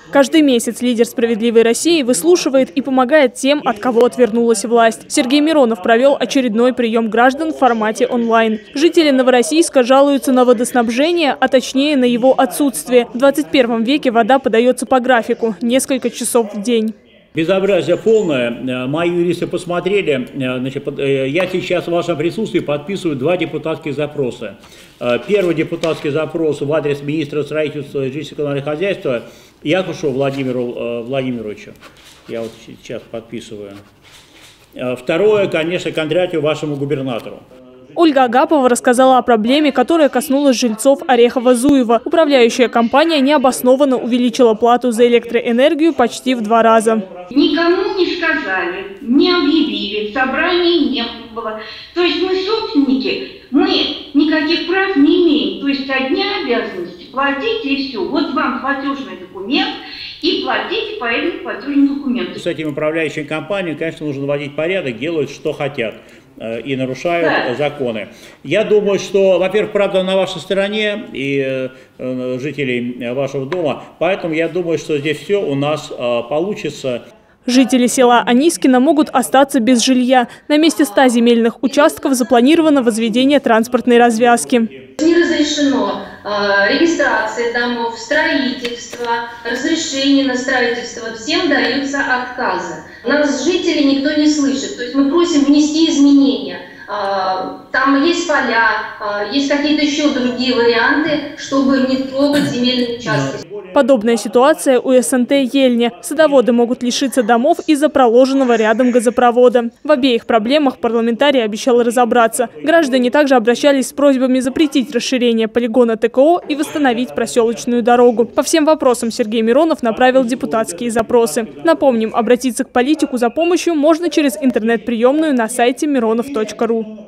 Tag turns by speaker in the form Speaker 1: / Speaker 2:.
Speaker 1: Каждый месяц лидер «Справедливой России» выслушивает и помогает тем, от кого отвернулась власть. Сергей Миронов провел очередной прием граждан в формате онлайн. Жители Новороссийска жалуются на водоснабжение, а точнее на его отсутствие. В 21 веке вода подается по графику – несколько часов в день.
Speaker 2: Безобразие полное. Мои юристы посмотрели. Значит, я сейчас в вашем присутствии подписываю 2 депутатских запроса. Первый депутатский запрос в адрес министра строительства и жилищно-коммунального хозяйства Якушеву Владимиру Владимировичу. Я вот сейчас подписываю. Второе, конечно, Кондратьеву, вашему губернатору.
Speaker 1: Ольга Агапова рассказала о проблеме, которая коснулась жильцов Орехово-Зуева. Управляющая компания необоснованно увеличила плату за электроэнергию почти в 2 раза.
Speaker 3: Никому не сказали, не объявили, собраний не было. То есть мы собственники, мы никаких прав не имеем. То есть одни обязанности – платите и все. Вот вам платежный документ и платите по этому платежному документу.
Speaker 2: С этими управляющими компаниями, конечно, нужно наводить порядок, делают, что хотят. И нарушают законы. Я думаю, что, во-первых, правда на вашей стороне и жителей вашего дома, поэтому я думаю, что здесь все у нас получится.
Speaker 1: Жители села Анискино могут остаться без жилья. На месте 100 земельных участков запланировано возведение транспортной развязки.
Speaker 4: Не разрешено регистрация домов, строительство, разрешение на строительство. Всем даются отказы. Нас жители никто не слышит. То есть мы просим внести изменения. Там есть поля, есть какие-то еще другие варианты, чтобы не трогать земельные участки.
Speaker 1: Подобная ситуация у СНТ Ельня. Садоводы могут лишиться домов из-за проложенного рядом газопровода. В обеих проблемах парламентарий обещал разобраться. Граждане также обращались с просьбами запретить расширение полигона ТКО и восстановить проселочную дорогу. По всем вопросам Сергей Миронов направил депутатские запросы. Напомним, обратиться к политику за помощью можно через интернет-приемную на сайте mironov.ru.